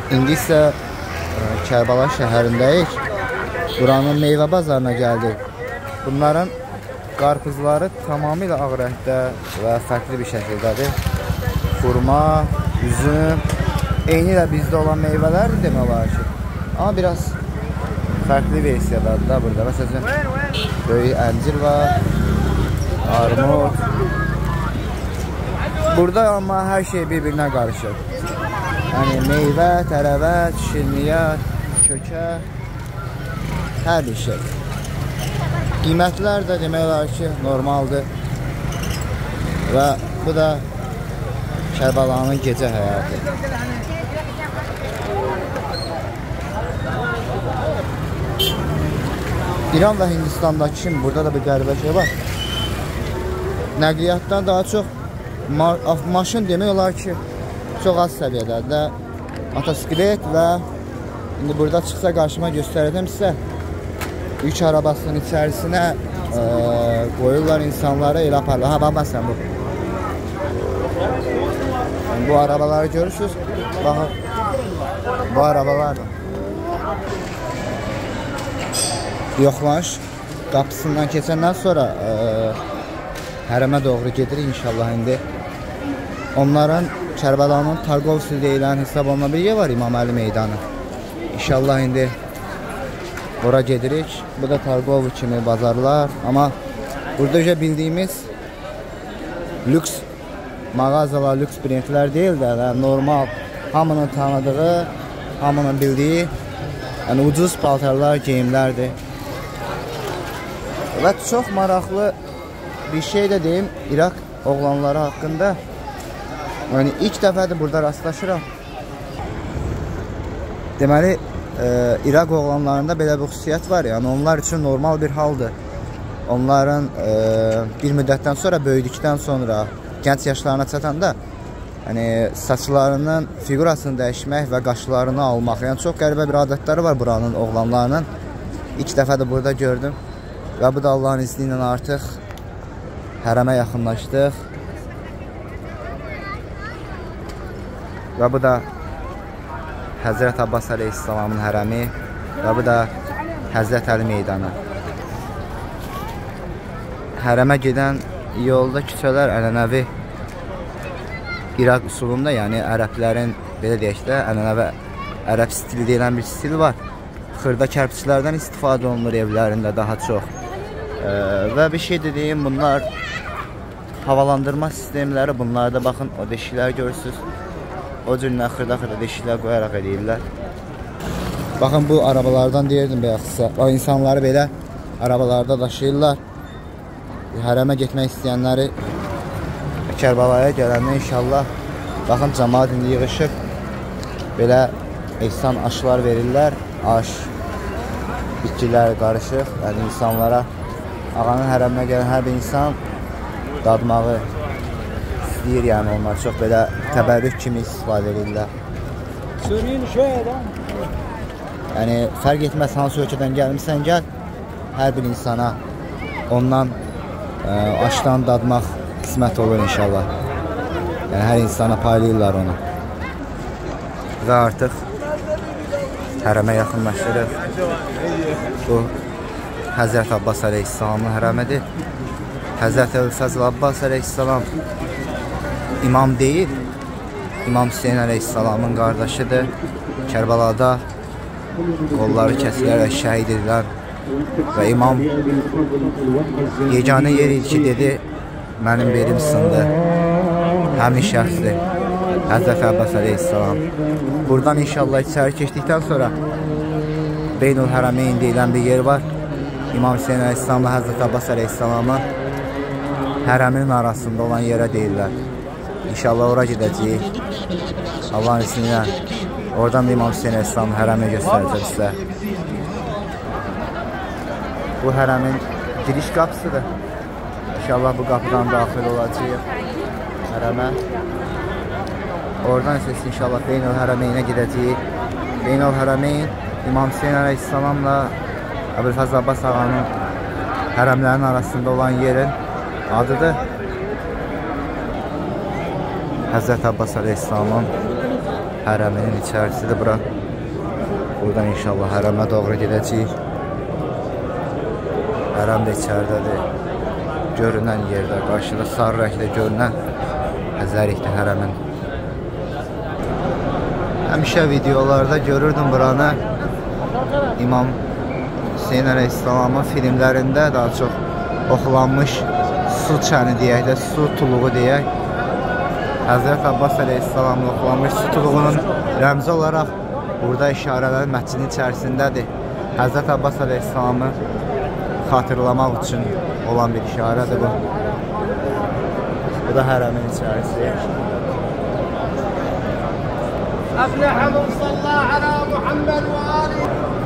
İndi isə Kərbala şəhərindəyik. Buranın meyvə bazarına gəldik. Bunların qarpızları tamamilə ağ rəngdə və fərqli bir şəkildədir. Xurma, üzüm, eyni də bizdə olan meyvələrdir demək olar ki. Amma biraz fərqli versiyadadır da burada. Məsələn, böyük əncir var, armud. Burada amma hər şey bir-birinə qarışır. Yəni meyvə, tərəvət, şirniyyat, kökə, hər bir şey. Qiymətlər də demək olar ki, normaldır. Və bu da Kərbalanın gecə həyatı. İran və Hindistandakı kimi burada da bir qəribə şey var. Nəqliyyatdan daha çox maşın demək olar ki, çox az səviyyədədir. Motosiklet və indi burada çıxsa qarşıma göstərəcəm sizə. Yük arabasının içərisinə qoyurlar insanları, elə aparlar. Ha, bax sən bu. Bu arabaları görürsünüz. Baxın, bu arabalar da. Yoxlanış qapısından keçəndən sonra hərəmə doğru gedirik inşallah indi. Onların Kərbəlanın Targovsi deyilən hesab olunan bir yer var, İmam Əli meydanı. İnşallah indi ora gedirik. Bu da Targov kimi bazarlar. Amma burada bildiyimiz lüks mağazalar, lüks brendlər deyil də, normal, hamının tanıdığı, hamının bildiyi, yəni ucuz paltarlar, geyimlərdir. Və çox maraqlı bir şey də deyim, İraq oğlanları haqqında. Yəni ilk dəfədir burada rastlaşıram. Deməli, İraq oğlanlarında belə bir xüsusiyyət var. Yəni onlar üçün normal bir haldır. Onların bir müddətdən sonra, böyüdükdən sonra, gənc yaşlarına çatanda saçlarının figurasını dəyişmək və qaşlarını almaq. Yəni çox qəribə bir adətləri var buranın oğlanlarının. İlk dəfədir burada gördüm. Və bu da Allahın izni ilə artıq hərəmə yaxınlaşdıq. Və bu da Həzrət Abbas əleyhissalamın hərəmi və bu da Həzrət Əli meydanı. Hərəmə gedən yolda küçələr ənənəvi İraq üsulunda, yəni ərəblərin, belə deyək də, ənənəvi ərəb stili deyilən bir stil var. Xırda kərpiçlərdən istifadə olunur evlərində daha çox. Və bir şey dediyim, bunlar havalandırma sistemləri, bunlarda baxın, o deşiklər görürsünüz. O cürlə xırda-xırda deşiklər qoyaraq edirlər. Baxın, bu arabalardan deyirdim bəyəxsə. O insanları belə arabalarda daşıyırlar. Hərəmə getmək istəyənləri Kərbalaya gələndə inşallah. Baxın, cəmaat indi yığışıb. Belə ehsan aşlar verirlər. Aş, bitkilər qarışıq. Yəni insanlara, ağanın hərəminə gələn hər bir insan dadmağı istəyir, yəni onlar çox belə təbərrük kimi istifadə edirlər. Yəni fərq etməz hansı ölkədən gəlmirsən gəl, hər bir insana ondan aşdan dadmaq qismət olur inşallah. Yəni hər insana paylayırlar onu. Və artıq hərəmə yaxınlaşdırıq. Bu Həzrət Abbas əleyhissalamın hərəmidir. Həzrət Fəzl Abbas əleyhissalam imam deyil, İmam Hüseyin əleyhissalamın qardaşıdır. Kərbalada qolları kəsilərək şəhid edilən və imam yeganə yer idi ki, dedi, mənim belim sındı. Həmin şəxsdir, Həzrət Abbas əleyhissalam. Buradan inşallah içəri keçdikdən sonra Beynul Hərəmeyn deyilən bir yer var. İmam Hüseyin əleyhissalamla Həzrət Abbas əleyhissalamın hərəminin arasında olan yerə deyirlər. İnşallah ora gedəcəyik. Allah'ın ismiyle. Oradan da İmam Hüseyin əleyhissalamın hərəmini göstərəcək sizə. Bu hərəmin giriş qapısıdır. İnşallah bu qapıdan daxil olacağıq hərəmə. Oradan isə inşallah Beynul Hərəmeynə gedəcəyik. Beynul Hərəmeyn İmam Hüseyin əleyhissalamla Əbülfəzl Abbas ağanın hərəmlərin arasında olan yerin adıdır. Həzrət Abbas əleyhissalamın hərəminin içərisidir bura. Buradan inşallah hərəmə doğru gedəcəyik. Hərəm də içəridədir. Görünən yerdə, qarşıda sarı rəngdə görünən əzərikdir hərəmin. Həmişə videolarda görürdüm buranı. İmam Hüseyin Əleyhisselamın filmlərində daha çox oxulanmış su çəni deyək də, su tuluğu deyək. Həzrət Abbas Əleyhisselamın oxulanmış su tuluğunun rəmzi olaraq burada işarələr məscidin içərisindədir. Həzrət Abbas Əleyhisselamı xatırlamaq üçün olan bir işarədir bu. Bu da hərəmin içərisi. أفلح من صلى على محمد وآله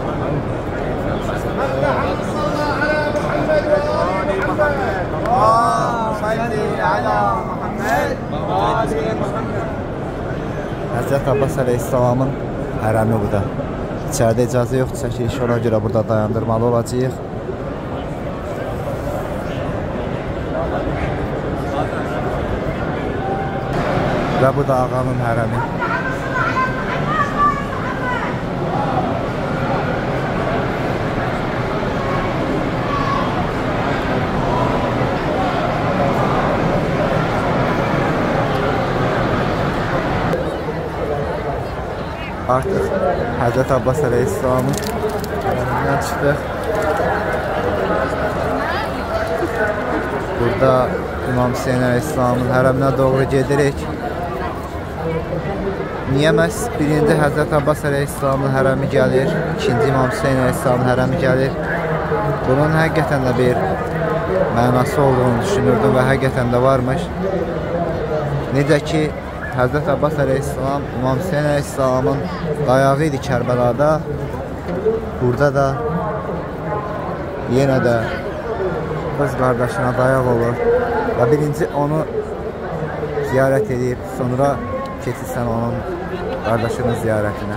أفلح من صلى على محمد وآله محمد صل على محمد وآله محمد. Həzrət Abbas Əleyhisselamın hərəmi bu da. İçəridə icazə yoxdur, çəkiliş ona görə burada dayandırmalı olacağıq. Və bu da ağanın hərəmi. Artıq Həzrət Abbas Əleyhisselamın hərəmindən çıxdıq. Burada İmam Hüseyin Əleyhisselamın hərəminə doğru gedirik. Niyə məhz birinci Həzrət Abbas Əleyhisselamın hərəmi gəlir, ikinci İmam Hüseyin Əleyhisselamın hərəmi gəlir? Bunun həqiqətən də bir mənası olduğunu düşünürdüm və həqiqətən də varmış. Necə ki, Həzrət Abbas Əleyhisselam İmam Hüseyin Əleyhisselamın dayağı idi Kərbəlada. Burada da yenə də qız qardaşına dayaq olur və birinci onu ziyarət edib, sonra keçirsən onun qardaşının ziyarətinə.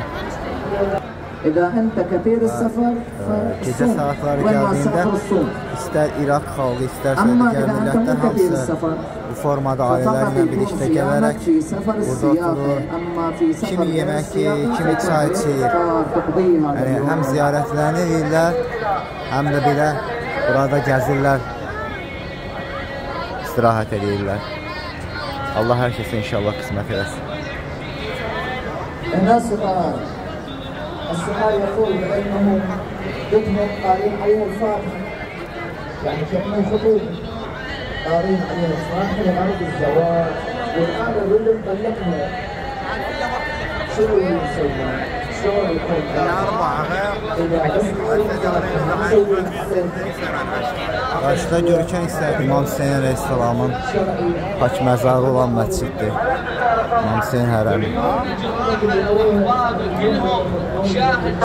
Gecə saatları gəldiyində istər İraq xalqı, istərsə digər millətlər hamısı bu formada ailələrlə birlikdə gələrək burada oturur. Kimi yemək yiyir, kimi çay içir. Yəni, həm ziyarətlərini edirlər, həm də belə burada gəzirlər, istirahət edirlər. Allah hər kəsə inşallah qismət eləsin. السؤال يقول بأنهم جدهم قارين عليهم الفاتحة، يعني كأنهم خطوب قارين عليهم الفاتحة لغرض الزواج، والآن الرجل طلقها. شنو يسوي؟ شلون يكون؟ إذا Qarşıda görkən isə İmam Hüseyin Əleyhisselamın pak məzarı olan məsciddir. İmam Hüseyin hərəmi.